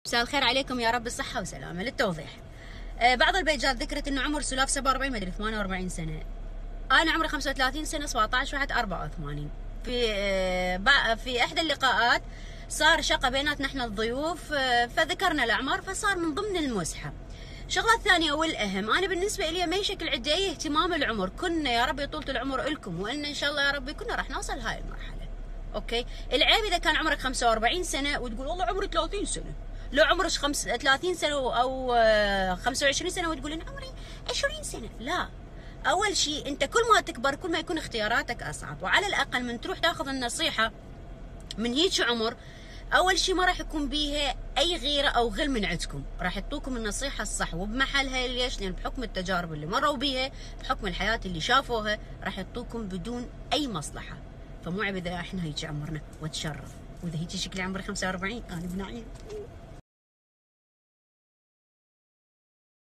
مساء الخير عليكم يا رب الصحة وسلامة. للتوضيح، بعض البيجات ذكرت انه عمر سلاف 47 مدري 48 سنة. انا عمري 35 سنة 17/1/84. في احدى اللقاءات صار شقة بيناتنا احنا الضيوف، فذكرنا الاعمار فصار من ضمن المزحة. الشغلة الثانية والأهم، أنا بالنسبة لي ما يشكل عندي أي اهتمام العمر، كنا يا رب طولة العمر إلكم، وإن إن شاء الله يا ربي كنا راح نوصل هاي المرحلة. أوكي، العيب إذا كان عمرك 45 سنة وتقول والله عمري 30 سنة، لو عمرك 30 سنة أو 25 سنة وتقول إن عمري 20 سنة، لا. أول شيء أنت كل ما تكبر كل ما يكون اختياراتك أصعب، وعلى الأقل من تروح تاخذ النصيحة من هيك عمر، اول شيء ما راح يكون بيها اي غيره او غل من عندكم، راح يعطوكم النصيحه الصح وبمحلها. ليش؟ لان بحكم التجارب اللي مروا بيها، بحكم الحياه اللي شافوها، راح يعطوكم بدون اي مصلحه. فمو عيب اذا احنا هيك عمرنا وتشرف، واذا هيك شكلي عمري 45 انا بنعيم.